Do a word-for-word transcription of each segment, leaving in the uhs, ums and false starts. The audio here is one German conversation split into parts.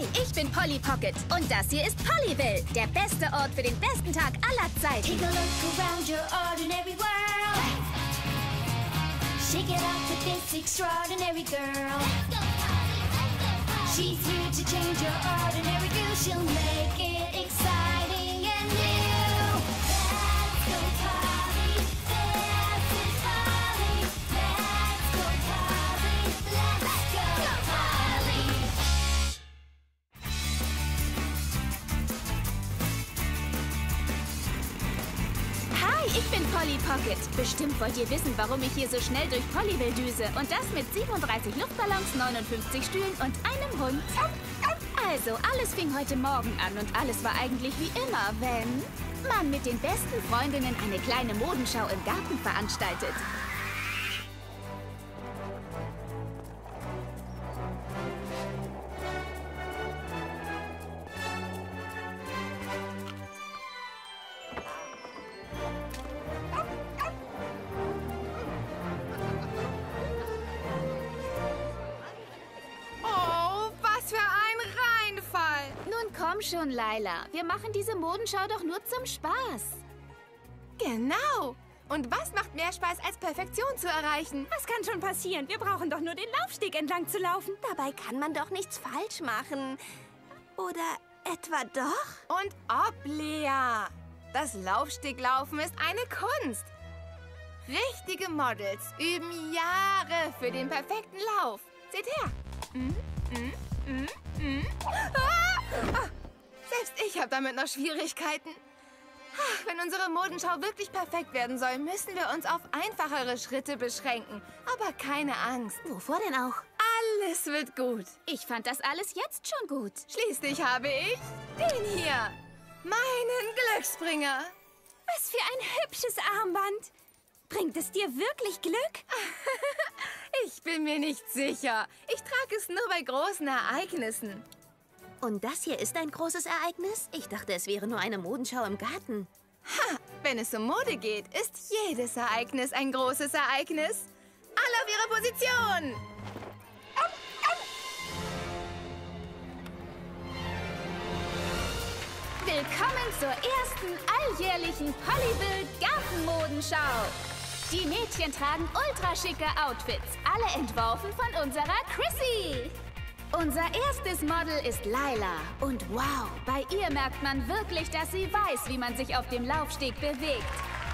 Hi, ich bin Polly Pocket und das hier ist Pollyville, der beste Ort für den besten Tag aller Zeiten. Take a look around your ordinary world. Shake it off with this extraordinary girl. She's here to change your ordinary view. She'll make it exciting and new. Let's go Polly, this is Polly. Let's go Polly, let's go Polly. Hi, ich bin Polly Pocket. Bestimmt wollt ihr wissen, warum ich hier so schnell durch Pollyville düse. Und das mit siebenunddreißig Luftballons, neunundfünfzig Stühlen und einem Hund. Also, alles fing heute Morgen an und alles war eigentlich wie immer, wenn man mit den besten Freundinnen eine kleine Modenschau im Garten veranstaltet. Komm schon, Laila. Wir machen diese Modenschau doch nur zum Spaß. Genau. Und was macht mehr Spaß, als Perfektion zu erreichen? Was kann schon passieren? Wir brauchen doch nur den Laufsteg entlang zu laufen. Dabei kann man doch nichts falsch machen. Oder etwa doch? Und ob, Lea. Das Laufsteglaufen ist eine Kunst. Richtige Models üben Jahre für den perfekten Lauf. Seht her. Mm, mm, mm, mm. Ah! Ah! Selbst ich habe damit noch Schwierigkeiten. Wenn unsere Modenschau wirklich perfekt werden soll, müssen wir uns auf einfachere Schritte beschränken. Aber keine Angst. Wovor denn auch? Alles wird gut. Ich fand das alles jetzt schon gut. Schließlich habe ich den hier. Meinen Glücksbringer. Was für ein hübsches Armband. Bringt es dir wirklich Glück? Ich bin mir nicht sicher. Ich trage es nur bei großen Ereignissen. Und das hier ist ein großes Ereignis? Ich dachte, es wäre nur eine Modenschau im Garten. Ha! Wenn es um Mode geht, ist jedes Ereignis ein großes Ereignis. Alle auf ihre Position! Willkommen zur ersten alljährlichen Pollyville Gartenmodenschau. Die Mädchen tragen ultraschicke Outfits, alle entworfen von unserer Chrissy. Unser erstes Model ist Laila. Und wow, bei ihr merkt man wirklich, dass sie weiß, wie man sich auf dem Laufsteg bewegt.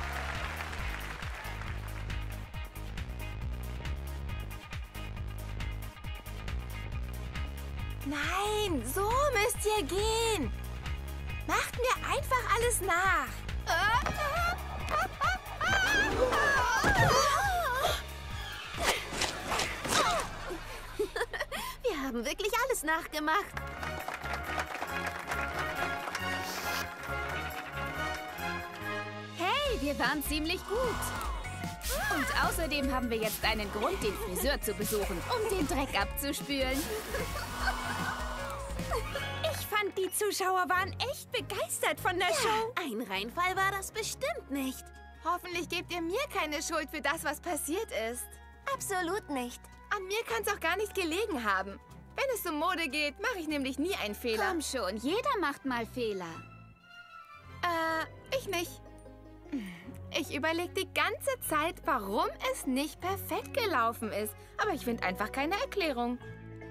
Nein, so müsst ihr gehen. Macht mir einfach alles nach. Wir haben wirklich alles nachgemacht. Hey, wir waren ziemlich gut. Und außerdem haben wir jetzt einen Grund, den Friseur zu besuchen, um den Dreck abzuspülen. Ich fand, die Zuschauer waren echt begeistert von der Show. Ein Reinfall war das bestimmt nicht. Hoffentlich gebt ihr mir keine Schuld für das, was passiert ist. Absolut nicht. An mir kann es auch gar nicht gelegen haben. Wenn es um Mode geht, mache ich nämlich nie einen Fehler. Komm schon, jeder macht mal Fehler. Äh, ich nicht. Ich überlege die ganze Zeit, warum es nicht perfekt gelaufen ist. Aber ich finde einfach keine Erklärung.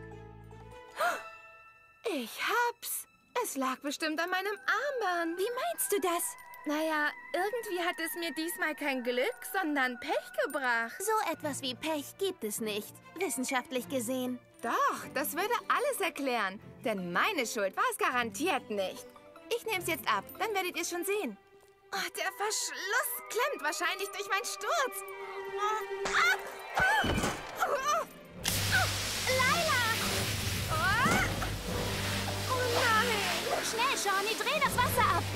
Ich hab's. Es lag bestimmt an meinem Armband. Wie meinst du das? Naja, irgendwie hat es mir diesmal kein Glück, sondern Pech gebracht. So etwas wie Pech gibt es nicht, wissenschaftlich gesehen. Doch, das würde alles erklären. Denn meine Schuld war es garantiert nicht. Ich nehme es jetzt ab, dann werdet ihr es schon sehen. Oh, der Verschluss klemmt wahrscheinlich durch meinen Sturz. Ah, ah, ah, ah, Laila! ah. Oh nein! Schnell, Shawnee, dreh das Wasser ab!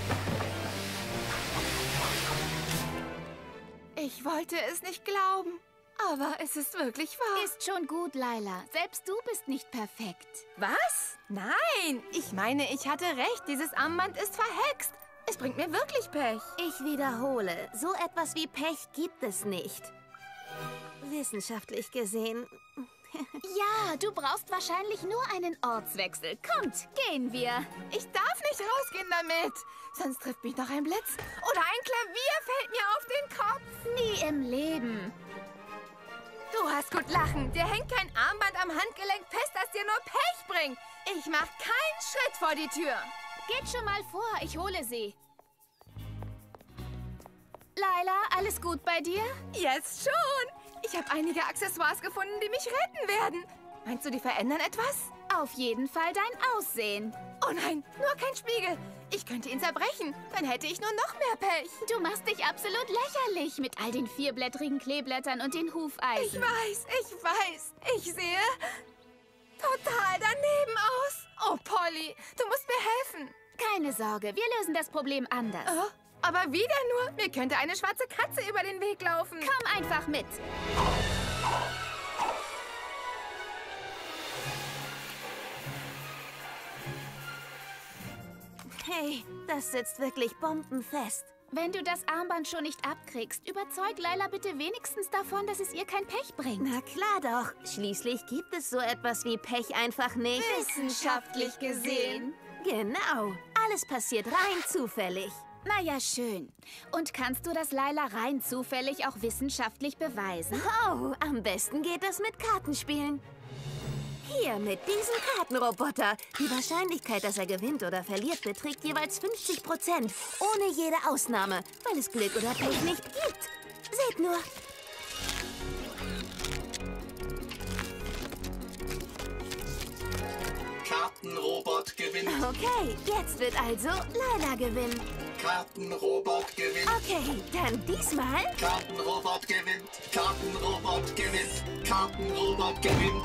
Ich wollte es nicht glauben, aber es ist wirklich wahr. Ist schon gut, Laila. Selbst du bist nicht perfekt. Was? Nein, ich meine, ich hatte recht. Dieses Armband ist verhext. Es bringt mir wirklich Pech. Ich wiederhole, so etwas wie Pech gibt es nicht. Wissenschaftlich gesehen Ja, du brauchst wahrscheinlich nur einen Ortswechsel. Kommt, gehen wir. Ich darf nicht rausgehen damit. Sonst trifft mich noch ein Blitz. Oder ein Klavier fällt mir auf den Kopf. Nie im Leben. Du hast gut lachen. Dir hängt kein Armband am Handgelenk fest, das dir nur Pech bringt. Ich mach keinen Schritt vor die Tür. Geht schon mal vor, ich hole sie. Laila, alles gut bei dir? Jetzt schon. Ich habe einige Accessoires gefunden, die mich retten werden. Meinst du, die verändern etwas? Auf jeden Fall dein Aussehen. Oh nein, nur kein Spiegel. Ich könnte ihn zerbrechen. Dann hätte ich nur noch mehr Pech. Du machst dich absolut lächerlich mit all den vierblättrigen Kleeblättern und den Ich Hufeisen. weiß, ich weiß. Ich sehe total daneben aus. Oh, Polly, du musst mir helfen. Keine Sorge, wir lösen das Problem anders. Oh, aber wie denn nur? Mir könnte eine schwarze Katze über den Weg laufen. Komm einfach mit. Hey, das sitzt wirklich bombenfest. Wenn du das Armband schon nicht abkriegst, überzeug Laila bitte wenigstens davon, dass es ihr kein Pech bringt. Na klar doch. Schließlich gibt es so etwas wie Pech einfach nicht. Wissenschaftlich gesehen. Genau. Alles passiert rein zufällig. Na ja, schön. Und kannst du das Laila rein zufällig auch wissenschaftlich beweisen? Oh, am besten geht das mit Kartenspielen. Hier, mit diesem Kartenroboter. Die Wahrscheinlichkeit, dass er gewinnt oder verliert, beträgt jeweils fünfzig Prozent. Ohne jede Ausnahme, weil es Glück oder Pech nicht gibt. Seht nur. Kartenrobot gewinnt. Okay, jetzt wird also Laila gewinnen. Kartenrobot gewinnt. Okay, dann diesmal. Kartenrobot gewinnt. Kartenrobot gewinnt. Kartenrobot gewinnt.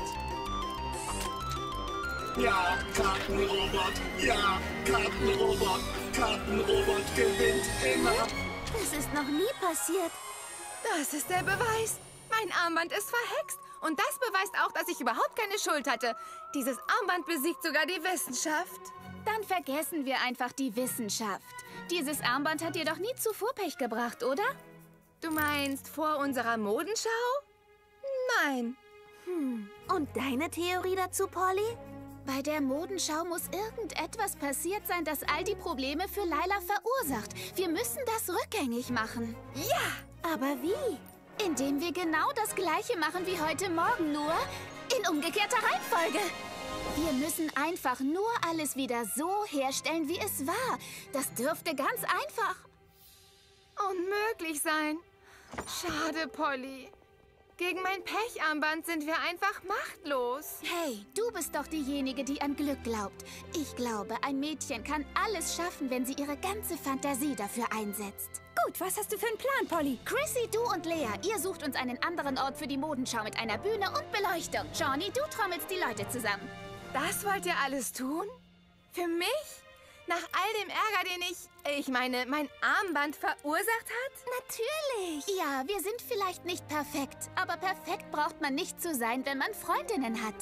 Ja, Kartenrobot. Ja, Kartenrobot. Kartenrobot gewinnt immer. Das ist noch nie passiert. Das ist der Beweis. Mein Armband ist verhext. Und das beweist auch, dass ich überhaupt keine Schuld hatte. Dieses Armband besiegt sogar die Wissenschaft. Dann vergessen wir einfach die Wissenschaft. Dieses Armband hat dir doch nie zuvor Pech gebracht, oder? Du meinst vor unserer Modenschau? Nein. Und deine Theorie dazu, Polly? Bei der Modenschau muss irgendetwas passiert sein, das all die Probleme für Laila verursacht. Wir müssen das rückgängig machen. Ja, Aber wie? Indem wir genau das Gleiche machen wie heute Morgen, nur in umgekehrter Reihenfolge. Wir müssen einfach nur alles wieder so herstellen, wie es war. Das dürfte ganz einfach. unmöglich sein. Schade, Polly. Gegen mein Pecharmband sind wir einfach machtlos. Hey, du bist doch diejenige, die an Glück glaubt. Ich glaube, ein Mädchen kann alles schaffen, wenn sie ihre ganze Fantasie dafür einsetzt. Gut, was hast du für einen Plan, Polly? Chrissy, du und Lea, ihr sucht uns einen anderen Ort für die Modenschau mit einer Bühne und Beleuchtung. Johnny, du trommelst die Leute zusammen. Das wollt ihr alles tun? Für mich? Nach all dem Ärger, den ich, ich meine, mein Armband verursacht hat? Natürlich. Ja, wir sind vielleicht nicht perfekt, aber perfekt braucht man nicht zu sein, wenn man Freundinnen hat.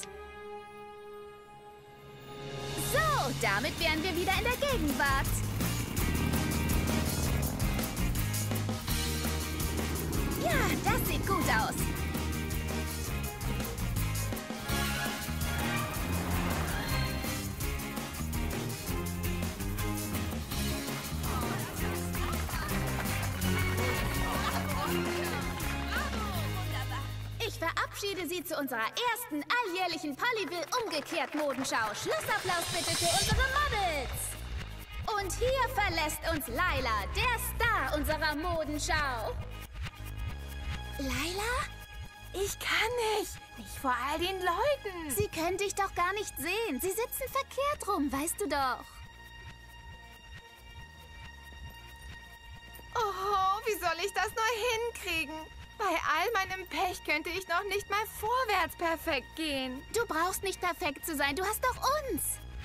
So, damit wären wir wieder in der Gegenwart. Ja, das sieht gut aus. Ich verabschiede Sie zu unserer ersten alljährlichen Pollyville umgekehrt Modenschau. Schlussapplaus bitte für unsere Models. Und hier verlässt uns Laila, der Star unserer Modenschau. Laila? Ich kann nicht. Nicht vor all den Leuten. Sie können dich doch gar nicht sehen. Sie sitzen verkehrt rum, weißt du doch. Oh, wie soll ich das nur hinkriegen? Bei all meinem Pech könnte ich noch nicht mal vorwärts perfekt gehen. Du brauchst nicht perfekt zu sein. Du hast doch uns.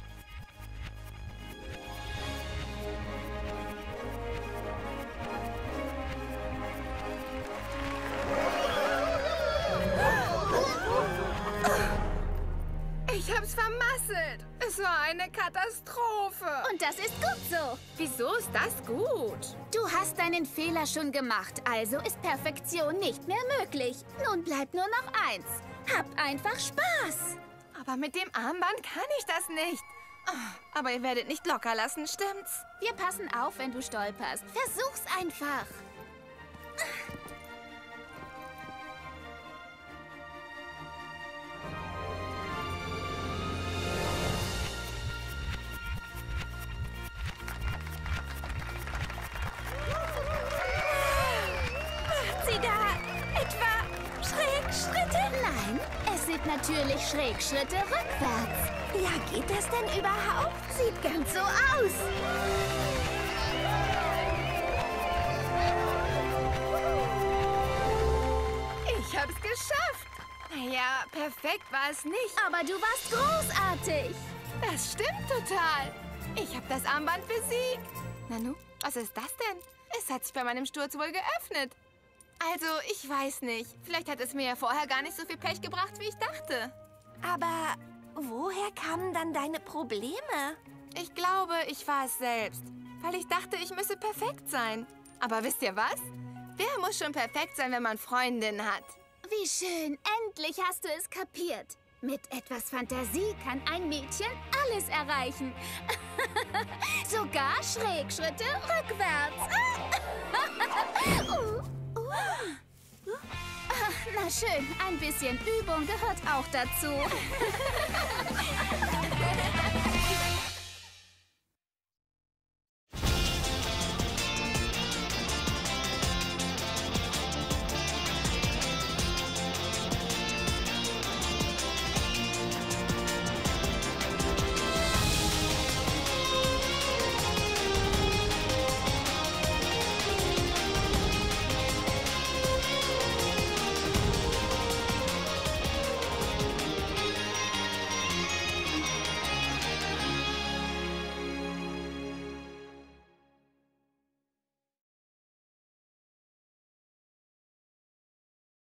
Ich hab's vermasselt. Es war eine Katastrophe. Und das ist gut so. Wieso ist das gut? Du hast deinen Fehler schon gemacht, also ist Perfektion nicht mehr möglich. Nun bleibt nur noch eins. Habt einfach Spaß. Aber mit dem Armband kann ich das nicht. Oh, aber ihr werdet nicht locker lassen, stimmt's? Wir passen auf, wenn du stolperst. Versuch's einfach. Macht sie da etwa Schrägschritte? Nein, es sieht natürlich Schrägschritte rückwärts. Ja, geht das denn überhaupt? Sieht ganz so aus. Ich hab's geschafft. Naja, perfekt war es nicht. Aber du warst großartig. Das stimmt total. Ich habe das Armband besiegt. Nanu, was ist das denn? Es hat sich bei meinem Sturz wohl geöffnet. Also, ich weiß nicht. Vielleicht hat es mir ja vorher gar nicht so viel Pech gebracht, wie ich dachte. Aber woher kamen dann deine Probleme? Ich glaube, ich war es selbst. Weil ich dachte, ich müsse perfekt sein. Aber wisst ihr was? Wer muss schon perfekt sein, wenn man Freundinnen hat? Wie schön. Endlich hast du es kapiert. Mit etwas Fantasie kann ein Mädchen alles erreichen. Sogar Schrägschritte rückwärts. uh, uh. Ach, na schön, ein bisschen Übung gehört auch dazu.